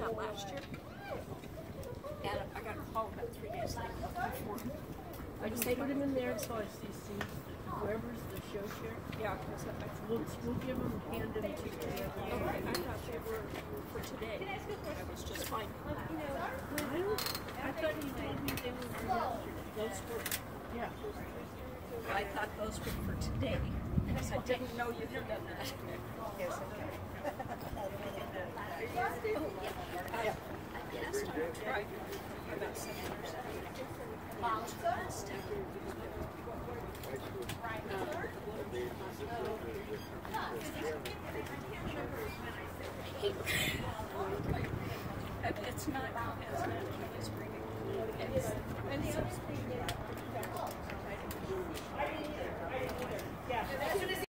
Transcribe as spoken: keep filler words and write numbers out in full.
that last year. And I got a call about three days later before. I just put him in there so I see, see whoever's the show share. Yeah, because I We'll, we'll give them, hand them to you. okay, I thought they were for today. I was just fine. I don't, I thought you told me they were for yesterday. Those were, Yeah. I thought those were for today. Because I didn't know you had done that. Yes, okay. I, I guess I tried about seven years ago. I hate